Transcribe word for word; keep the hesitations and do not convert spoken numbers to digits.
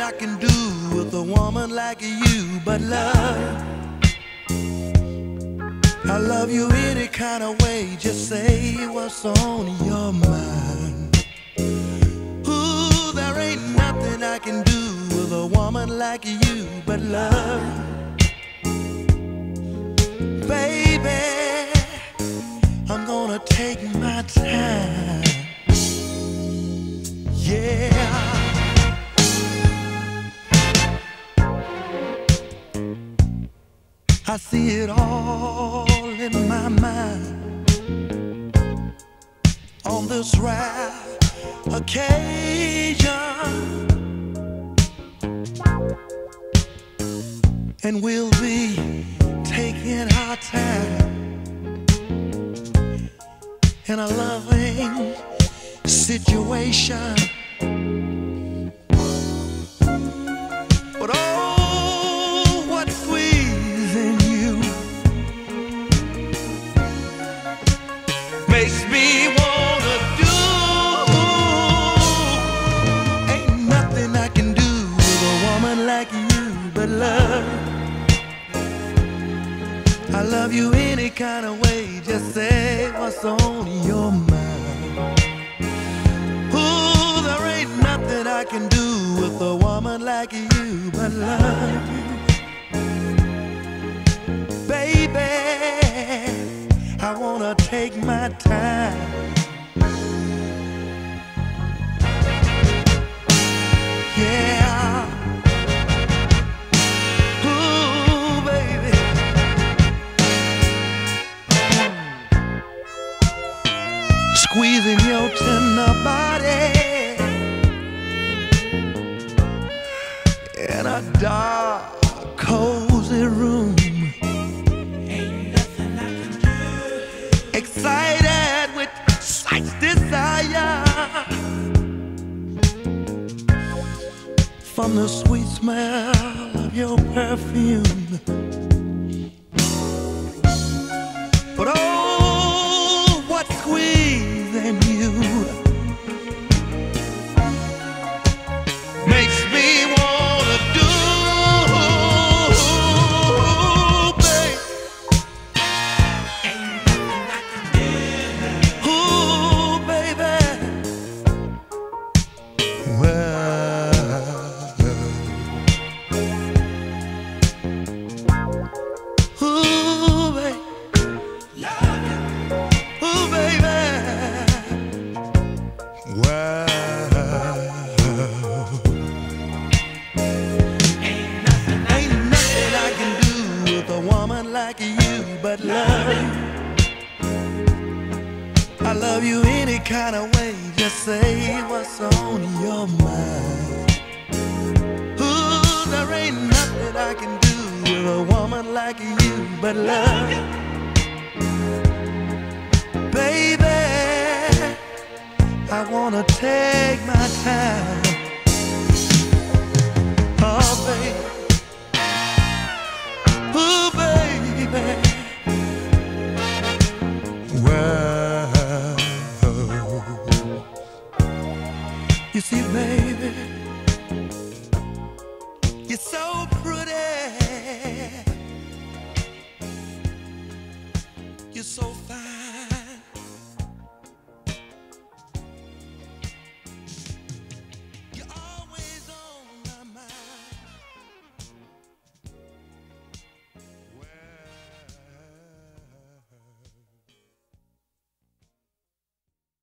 I can do with a woman like you but love. I love you any kind of way, just say what's on your mind. Ooh, there ain't nothing I can do with a woman like you but love. Baby, I'm gonna take my time. Yeah. I see it all in my mind on this rare occasion, and we'll be taking our time in a loving situation. But oh, what squeezing you makes me wanna do. Ain't nothing I can do with a woman like you but love. I love you any kind of way, just say what's on your mind. Ooh, there ain't nothing I can do with a woman like you but love. Baby, I wanna take my time. Yeah. Ooh, baby. Squeezing your tender body in a dark, cozy room. Ain't nothing I can do. Excited with such desire, from the sweet smell of your perfume. But oh, what's squeezing you makes me wanna do, babe. Ain't nothing I can do. Ooh, baby. Well, ooh, babe. Ooh, baby. Well, Ain't nothing I ain't nothing I can do with a woman like you but love. I love you any kind of way, just say what's on your mind. Ooh, there ain't nothing I can do with a woman like you but love. Baby, I wanna take my time. Oh, baby. Ooh.